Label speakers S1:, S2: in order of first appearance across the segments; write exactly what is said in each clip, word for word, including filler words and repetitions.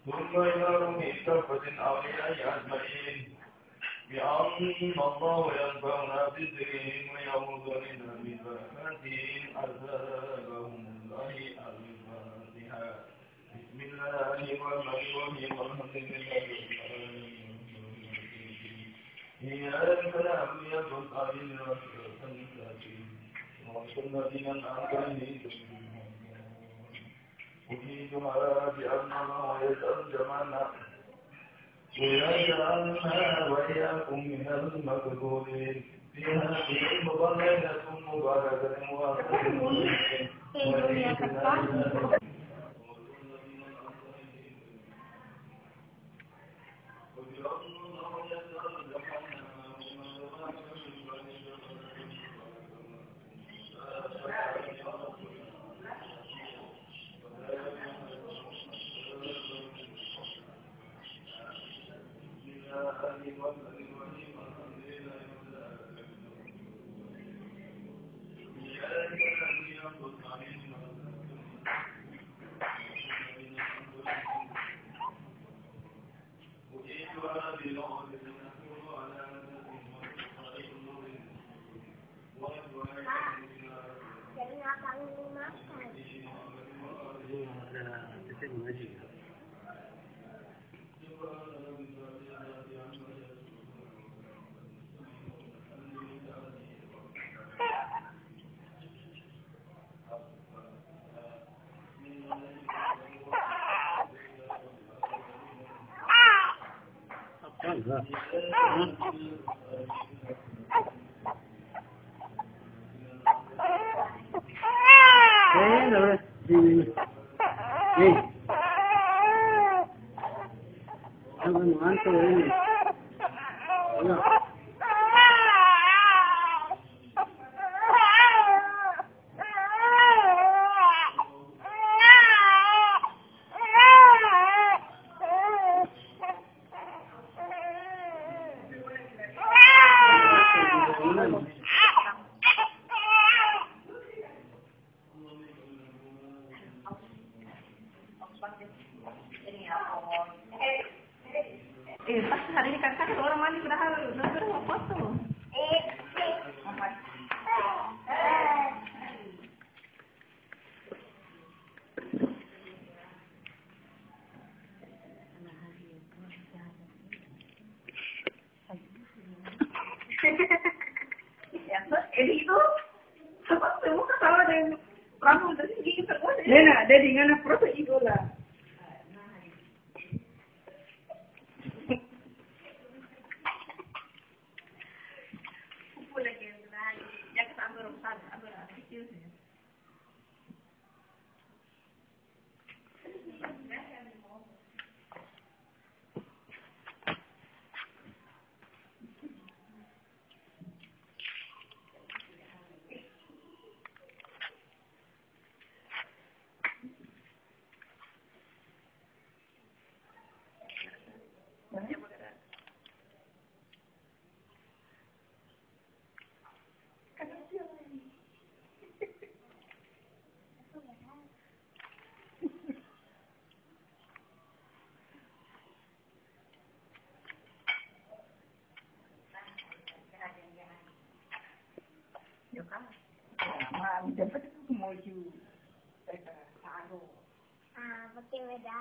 S1: ثم إلى كافة الأولياء أجمعين بأن الله ينفعنا بذكرهم ويعوذنا ببركاتهم عذابهم الله الفاتحة. بسم الله الرحمن الرحيم الحمد لله رب العالمين إياك نعبد وإياك نستعين صراط المستقيم صراط الذين أنعمت عليهم أجيبها بأننا ويسأل جمعنا ويجعلنا وإياكم من المقبولين في هذه المضللة مباركة واسعة وليسنا
S2: Eh, pas hari ini kakak orang mandi sudah harus sudah mau foto. Eh, ya, ini itu sebab semua ketawa dengan rambut dari gigi terus. Nena, dari mana proses itu lah. Dapat itu moju taruh.
S3: Ah, pakai beda.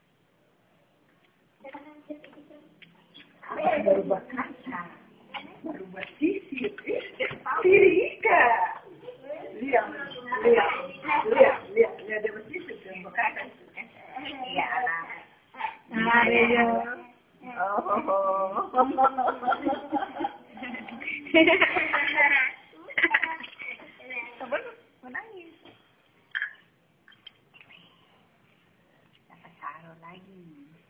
S2: Baru buat kaca, baru buat sisir. Tirika. Lihat, lihat, lihat, lihat, lihat dia buat sisir dan buat kaca. Ya lah. Nah, dia. Oh.
S3: Menangis.
S2: Dapat taruh lagi.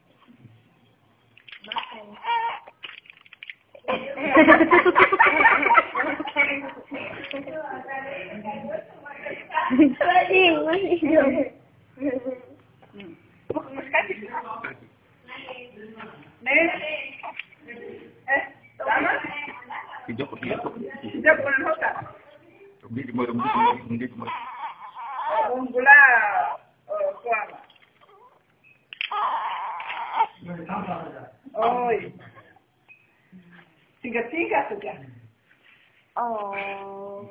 S3: Makan. Masih, masih.
S2: Eh, sama?
S1: Hijau putih.
S2: Hijau bukan hoka.
S1: Di di mana di di mana.
S2: Gula, kuala. Oh, singkat-singkat saja.
S3: Oh.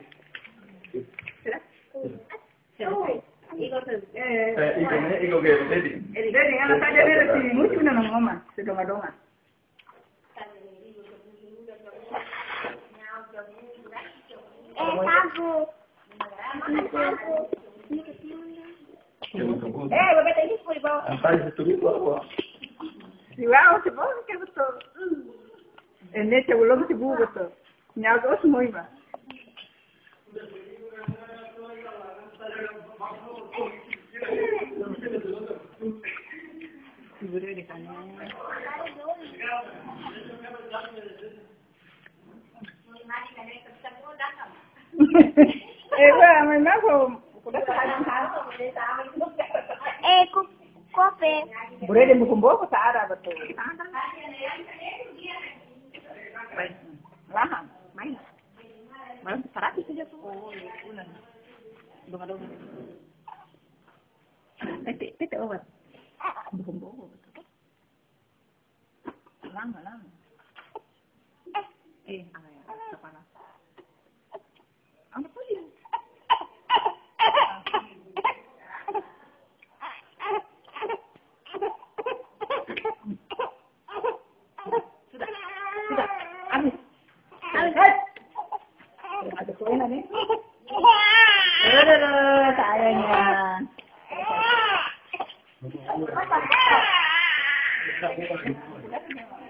S2: Iko tuh,
S1: Eh,
S2: eh,
S1: iko ne, iko ke dedi.
S2: jadi kalau saja dia si musuh nama mama, sedonga-donga.
S3: Eh, sabu. Makan sabu.
S2: Eh, bapak tadi pun bawa.
S1: Antai seturu apa?
S2: Wow, sebab kan betul. Ini sebelum sebelum betul. Nyago semua iba. Ibu dia di sana. Eh, wah, memang kau sudah tahan-tahan.
S3: Eh, ku kopi.
S2: Boleh dia mukul sa ara betul. Lahan, main. Malam seratus saja tuh. Oh, ulan. Dong-dong. Tete, tete obat. Mukul betul. Lama, lama. Eh, apa ya? Kepala. Apa tuh dia? Sudah, sudah, habis. Habis. Ada kuena nih. Aduh, sayangnya.